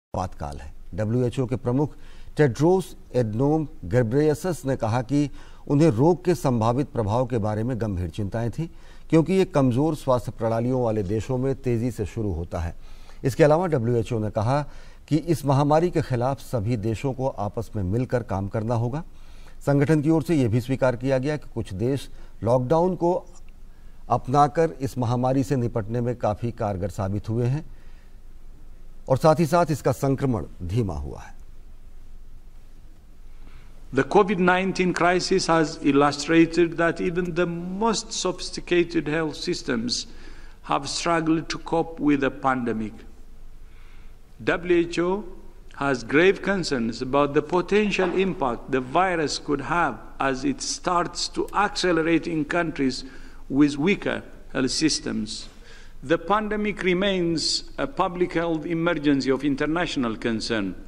आपातकाल है। WHO के प्रमुख टेड्रोस एडनोम गेब्रेयेसस ने कहा कि उन्हें रोग के संभावित प्रभाव के बारे में गंभीर चिंताएं थीं, क्योंकि ये कमजोर स्वास्थ्य प्रणालियों वाले देशों में तेजी से शुरू होता है। इसके अलावा WHO ने कहा कि इस महामारी के खिलाफ सभी देशों को आपस में मिलकर काम करना होगा। संगठन की ओर से यह भी स्वीकार किया गया कि कुछ देश लॉकडाउन को अपनाकर इस महामारी से निपटने में काफी कारगर साबित हुए हैं और साथ ही साथ इसका संक्रमण धीमा हुआ है। The COVID-19 crisis has illustrated that even the most sophisticated health systems have struggled to cope with the pandemic. WHO has grave concerns about the potential impact the virus could have as it starts to accelerate in countries with weaker health systems. The pandemic remains a public health emergency of international concern.